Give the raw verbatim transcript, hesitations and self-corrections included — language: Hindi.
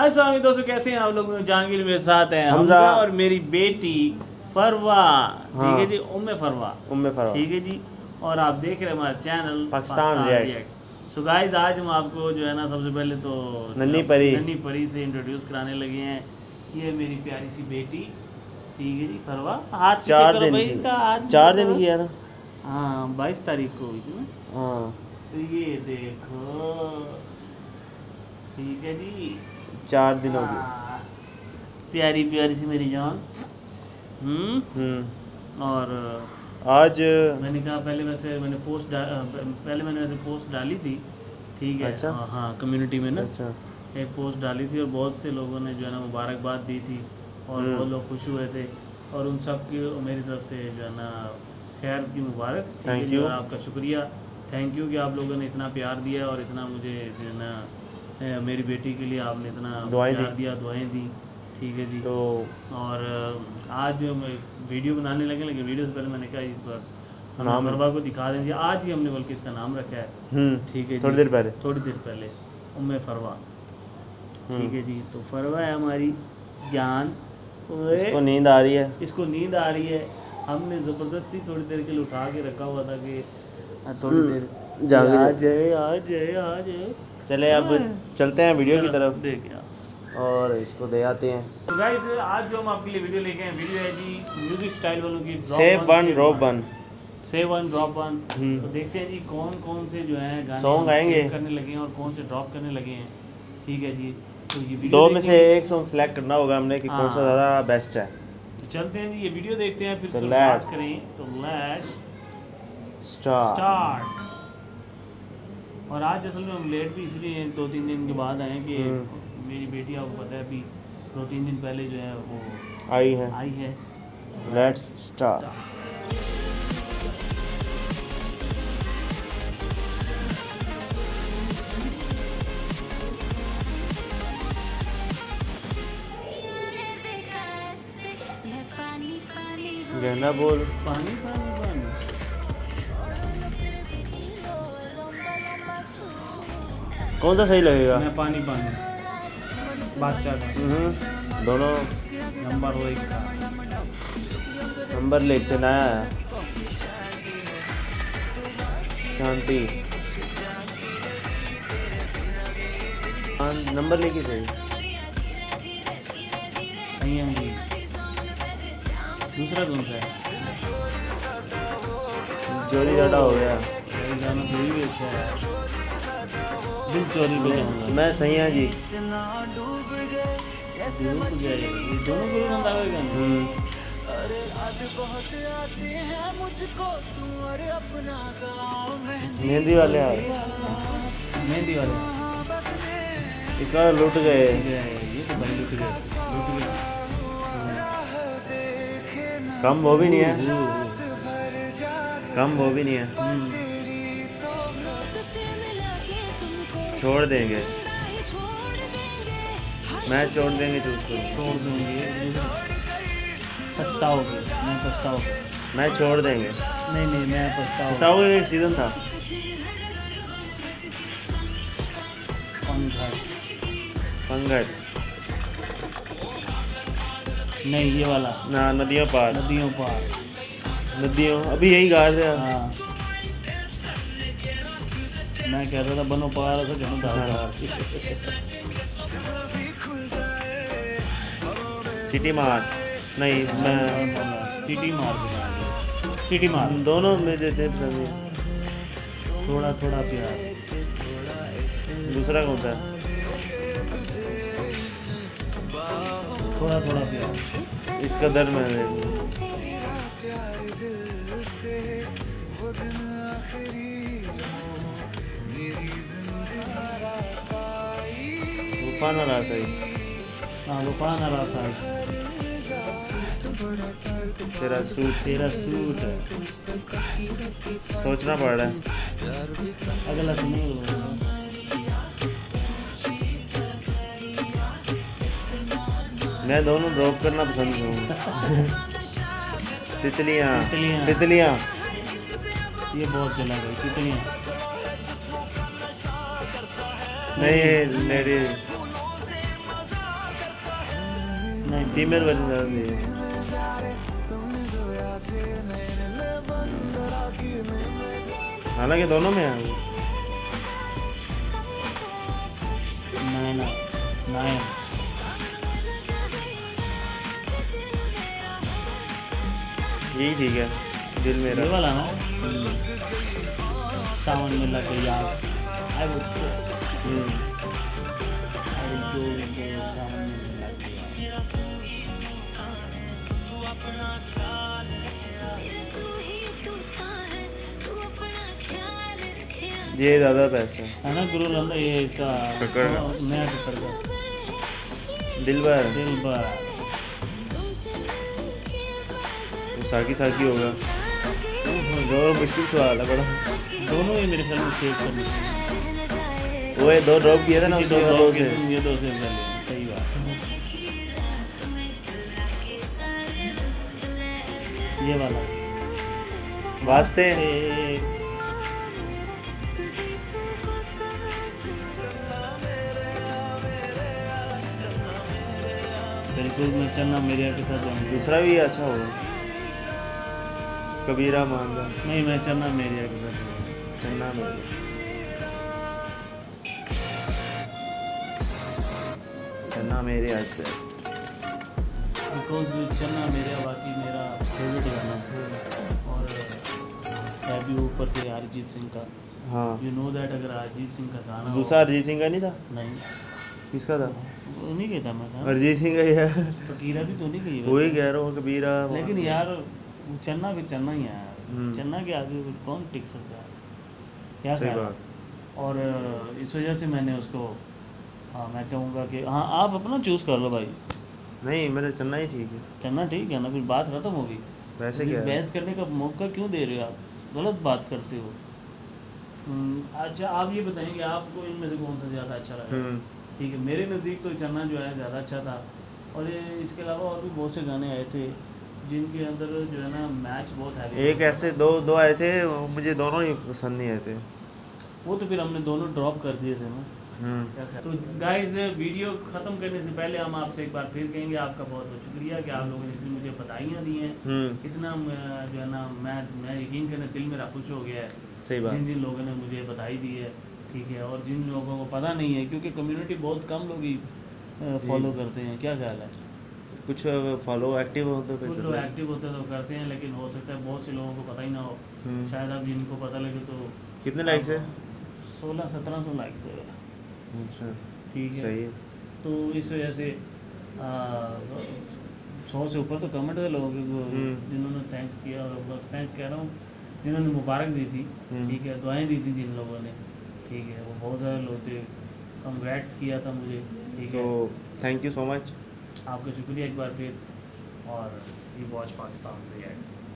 अस्सलाम दोस्तों, कैसे हैं आप लोग। जहांगीर मेरे साथ हैं, हमजा और मेरी बेटी फरवा। ठीक हाँ। है जी, उम्मे फरवा उम्मे फरवा ठीक है जी। और आप देख रहे हैं हमारा channel Pakistan reacts. So guys, आज हम आपको जो है ना सबसे पहले तो नन्ही परी नन्ही परी से इंट्रोड्यूस कराने लगे हैं। ये मेरी प्यारी सी बेटी, ठीक है जी। फरवा हाथ चार दिन भाई, की इसका हाथ चार दिन की है ना। हाँ, बाईस तारीख को हुई थी ना। हाँ, तो ये देखो, ठीक है जी, चार दिन हो गए। हाँ, प्यारी प्यारी सी मेरी जान। हम्म हम्म और आज मैंने कहा पहले वैसे मैंने पोस्ट डा, पहले मैंने वैसे पोस्ट डाली थी, ठीक है। अच्छा। हाँ, कम्युनिटी में ना अच्छा। एक पोस्ट डाली थी और बहुत से लोगों ने जो है ना मुबारकबाद दी थी और बहुत लोग खुश हुए थे और उन सब की मेरी तरफ से जो है ना खैर की मुबारक। Thank you. और आपका शुक्रिया, थैंक यू कि आप लोगों ने इतना प्यार दिया और इतना मुझे जो है ना मेरी बेटी के लिए आपने इतना दुआएं प्यार दी। दिया, दुआएं दी, ठीक है जी। तो और आज मैं वीडियो बनाने लगे, लेकिन वीडियो से पहले मैंने कहा इस पर नाम फरवा को दिखा देंगे। आज ही हमने बल्कि इसका नाम रखा है, हम्म ठीक है जी, थोड़ी देर पहले थोड़ी देर पहले उम्मे फरवा, ठीक है जी। तो फरवा है हमारी जान। इसको नींद आ रही है, इसको नींद आ रही है। हमने ज़बरदस्ती थोड़ी देर के लिए उठा के रखा हुआ था कि थोड़ी देर जागे आ जाए आ जाए आ जाए। चले अब चलते हैं वीडियो की तरफ देख गया और इसको दे आते हैं। तो गाइस, आज जो हम आपके लिए वीडियो लेके आए, वीडियो है जी म्यूजिक स्टाइल वालों की, save one drop one save one drop one. तो देखते हैं जी कौन कौन से जो है गाने सॉन्ग आएंगे करने लगे हैं और कौन से ड्रॉप करने लगे हैं, ठीक है जी। तो ये दो में से एक सॉन्ग सेलेक्ट करना होगा हमने कि कौन सा ज़्यादा बेस्ट है। तो चलते हैं जी, ये वीडियो देखते हैं, फिर तो तो बात करें। तो लेट्स स्टार्ट स्टार्ट। और आज असल में हम लेट भी इसलिए दो तीन दिन के बाद आए कि मेरी बेटी, आपको पता है अभी दो तीन दिन पहले जो है वो आई है। आई है। Let's start. गहना बोल। पानी पानी पानी। कौन सा सही लगेगा? मैं पानी पानी बादशाह का दोनों नंबर वो एक था। नंबर लिखते ना शांति नंबर लेके सही नहीं है जी। दूसरा कौन सा है? चोरी ज़्यादा हो गया। ये गाना तो भी अच्छा है, दिल चोरी पे जाऊंगा मैं सही है जी। डूब गए। ये दोनों गुरु नंदा का गाना। मेहंदी वाले यार, मेहंदी वाले इसका लुट गए। ये तो भाई लुट गए, लुट गए। कम वो भी नहीं है, कम वो भी नहीं है। छोड़ देंगे, मैं छोड़ देंगे तो उसको छोड़ देंगे, पछताओगे, मैं पछताओगे, मैं छोड़ देंगे। नहीं नहीं मैं पछताओगे। पछताओगे एक सीजन था। पंगत नहीं, ये वाला ना, नदियों पार, नदियों पार, नदियों अभी यही गा रहे थे। हाँ, मैं कह रहा था बनो पार से घनो धार। सिटी मार नहीं, मैं सिटी मार के सिटी मार दोनों में देते सभी। थोड़ा थोड़ा प्यार। दूसरा कौन सा? थोड़ा थोड़ा प्यार। इसका दर में तूफान आ रहा सही। हाँ, तूफान आ रहा था। तेरा सूट, तेरा सूट सोचना पड़ रहा है। अगला तो नहीं होगा। मैं दोनों ड्रॉप करना पसंद करूँगा। तितलियाँ तितलियाँ तितलियाँ ये बहुत चला गई। तितलियाँ नहीं, मेरी नहीं फीमेल वर्जन ज़्यादा सही है। हालांकि दोनों में है वो। नाइन नाइन यही ठीक है, दिल मेरा। ये वाला ना सावन में लगे यार। I would hmm I will go with सावन में लगे यार। ये ज़्यादा बेस्ट है। है ना गुरु लंदा ये इसका कक्कड़ का। नया कक्कड़ का दिल भर दिल भर। वो साकी साकी होगा, जो मुश्किल सवाल है बड़ा। दोनों ही मेरे ख्याल में सेव करने चाहिए। वो ये दो ड्रॉप किया था ना किसी उसके दो दो dog से। के ये दो से पहले सही बात है। ये वाला वास्ते ए, बिल्कुल मैं चन्ना मेरिया के साथ जाऊंगी। दूसरा भी अच्छा होगा, कबीरा मांगा नहीं मैं चन्ना मेरिया के साथ जाऊंगी। चन्ना मेरे। चन्ना मेरे आज बेस्ट। बिकॉज चन्ना मेरिया बाकी मेरा फेवरेट गाना है। और है भी ऊपर से अरिजीत सिंह का। हाँ, यू नो दैट अगर अरिजीत सिंह का गाना हो- दूसरा अरिजीत सिंह का नहीं था, नहीं किसका था? वो नहीं कहता मैं था अरिजीत सिंह का ही है। फकीरा भी तो नहीं गई वही कह रहा हूँ, कबीरा लेकिन मांगा। यार वो चन्ना भी चन्ना ही है यार। हम्म। चन्ना के आगे कौन टिक सकता है क्या सही ख्याल है? बात। और अ, इस वजह से मैंने उसको हाँ मैं कहूँगा कि हाँ आप अपना चूज़ कर लो भाई। नहीं, मेरे चन्ना ही ठीक है। चन्ना ठीक है ना, फिर बात खत्म होगी। वैसे फिर क्या है? बहस करने का मौका क्यों दे रहे हो आप? गलत बात करते हो। हम्म, अच्छा आप ये बताएंगे आपको इनमें से कौन सा ज़्यादा अच्छा लगा? हम्म ठीक है मेरे नज़दीक तो चन्ना जो है ज़्यादा अच्छा था। और ये इसके अलावा और भी बहुत से गाने आए थे जिनके अंदर जो है ना मैच बहुत है। एक ऐसे दो दो आए थे, वो मुझे दोनों ही पसंद नहीं आए थे। वो तो फिर हमने दोनों ड्रॉप कर दिए थे ना। हम्म क्या ख्याल? तो गाइस वीडियो ख़त्म करने से पहले हम आपसे एक बार फिर कहेंगे आपका बहुत बहुत शुक्रिया कि आप लोगों ने इतनी मुझे बताइयाँ दी हैं। हम्म इतना अ, जो है ना मैं मैं यकीन करने दिल मेरा खुश हो गया है सही बात। जिन जिन लोगों ने मुझे बताई दी है। ठीक है और जिन लोगों को पता नहीं है क्योंकि कम्युनिटी बहुत कम लोग ही फॉलो करते हैं। क्या ख्याल है? कुछ फॉलो एक्टिव हो तो कुछ लोग एक्टिव होते हैं तो करते हैं लेकिन हो सकता है बहुत से लोगों को पता ही ना हो। हम्म। शायद अब जिनको पता लगे तो कितने लाइक्स है? सोलह सत्रह सौ लाइक है। अच्छा, ठीक है सही है। तो इस वजह से आ, सौ से ऊपर तो कमेंट है लोगों के को- हम्म। जिन्होंने थैंक्स किया और थैंक्स कह रहा हूँ जिन्होंने मुबारक दी थी। हम्म। ठीक है दुआएं दी थी जिन लोगों ने। ठीक है वो बहुत सारे लोग थे, कंग्रेट्स किया था मुझे। ठीक तो है थैंक यू सो मच। आपका शुक्रिया एक बार फिर। और यू वॉच पाकिस्तान रिएक्ट्स।